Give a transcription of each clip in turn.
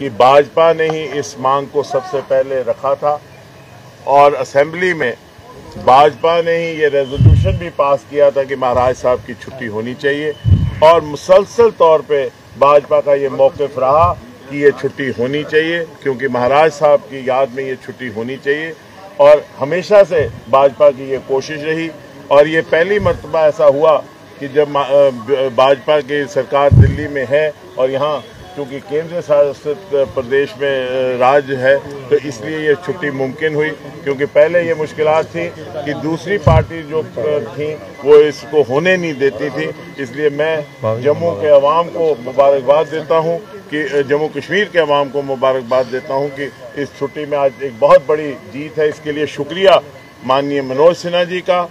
कि भाजपा ने ही इस मांग को सबसे पहले रखा था और असेंबली में भाजपा ने ही ये रेजोल्यूशन भी पास किया था कि महाराज साहब की छुट्टी होनी चाहिए और मुसलसल तौर पे भाजपा का ये मौक़िफ़ रहा कि ये छुट्टी होनी चाहिए क्योंकि महाराज साहब की याद में ये छुट्टी होनी चाहिए और हमेशा से भाजपा की ये कोशिश रही और ये पहली मर्तबा ऐसा हुआ कि जब भाजपा की सरकार दिल्ली में है और यहाँ क्योंकि केंद्र शासित प्रदेश में राज है तो इसलिए ये छुट्टी मुमकिन हुई क्योंकि पहले ये मुश्किलात थी कि दूसरी पार्टी जो थी वो इसको होने नहीं देती थी। इसलिए मैं जम्मू के अवाम को मुबारकबाद देता हूँ कि जम्मू कश्मीर के अवाम को मुबारकबाद देता हूँ कि इस छुट्टी में आज एक बहुत बड़ी जीत है। इसके लिए शुक्रिया माननीय मनोज सिन्हा जी का,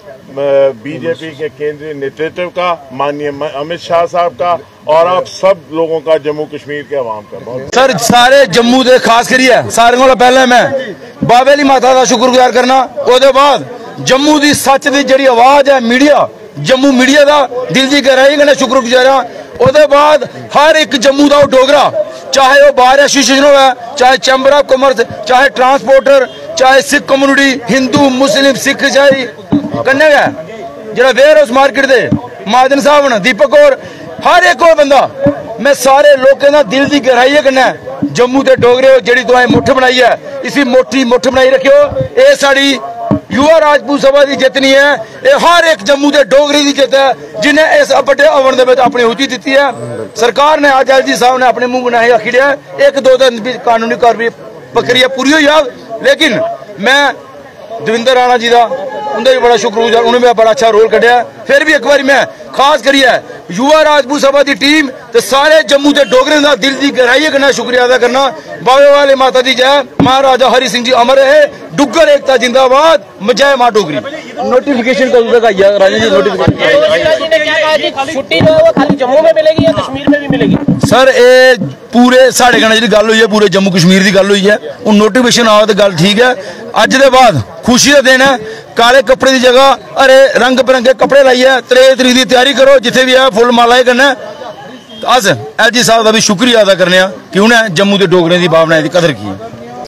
बीजेपी के केंद्रीय नेतृत्व का, माननीय अमित शाह साहब का और आप सब लोगों का, जम्मू कश्मीर के अवाम का बहुत। सर सारे जम्मू के खास करिए सारे को पहले मैं बाबे दी माता का शुक्रगुजार करना। उसके बाद जम्मू की सच की जी आवाज है मीडिया, जम्मू मीडिया का दिल की गहराई कन्नै शुक्रगुजार हाँ। उसके बाद हर एक जम्मू का डोगरा, चाहे वो बार एसोसिएशन हो, चाहे चैंबर ऑफ कॉमर्स, चाहे ट्रांसपोर्टर, चाहे सिख कम्युनिटी, हिंदू मुस्लिम सिख ईसाई कन्नै गै जो वेयर हाउस मार्केट के महाजन साहब न, दीपक और हर एक और बंदा, मैं सारे लोगों का दिल की गहराई कन्नै जम्मू के डोगरे हो जी तुसें मुठ बनाई है, इसी मोटी मुठ बनाई रखियो। ये साड़ी युवा राजपूत सभा की जित नहीं है, ये हर एक जम्मू के डोगरी की जित है जिन्हें इस बड़े अवन में अपनी हुची दी है। सरकार ने आज एलजी साहब ने अपने मुंह नहीं आखी लिया एक दो दिन भी कानूनी कार्रवाई प्रक्रिया पूरी हुई है, लेकिन मैं दविंदर राणा जी का उनका भी बड़ा शुक्रगुजार, उन्होंने भी बड़ा अच्छा रोल कढ़िया। फिर भी एक बार मैं खास करिए युवा राजपूत सभा की टीम तो सारे जम्मू के डोगरे का दिल की गहराई करना शुक्रिया अदा करना। बाबे वाले माता दी जय, महाराजा हरि सिंह जी अमर है, डुग्गर एकता जिंदाबाद, जय मां डोगरी। नोटिफिकेशन कब तक आई है राजा जी? नोटिफिकेशन छुट्टी जो है वो खाली जम्मू में मिलेगी या कश्मीर में भी मिलेगी? सर ये पूरे साढ़े कन्नै जी गल हुई है, पूरे जम्मू कश्मीर की गल हुई है। हूँ नोटिफिकेशन आओ तो गल ठीक है। अज के बाद खुशी का दिन है, काले कपड़े की जगह अरे रंग बिरंगे कपड़े लाइए, 3 तरीक की तैयारी करो, जिथे भी है फुल मालाएं करना। अस एलजी साहब का भी शुक्रिया अदा करने कि उन्हें जम्मू के डोगरे की भावनाएं की कदर की।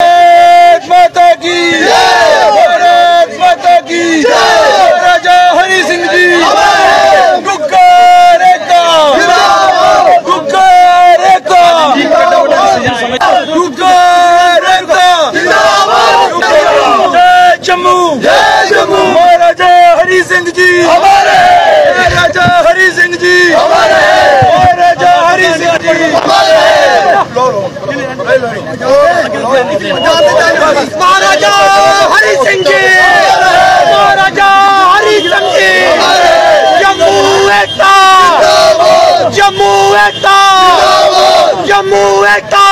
माता की माता की राजा हरि सिंह जी, डुग्गर एकता, डुग्गर एकता, डुग्गर एकता, जय जम्मू, जय जम्मू, महाराजा हरि सिंह जी हमारे, राजा हरि सिंह जी हमारे, राजा हरि सिंह जी हमारे, महाराजा हरि सिंह जी, महाराजा हरि सिंह जी, जम्मू एकता, जम्मू एकता, जम्मू एकता।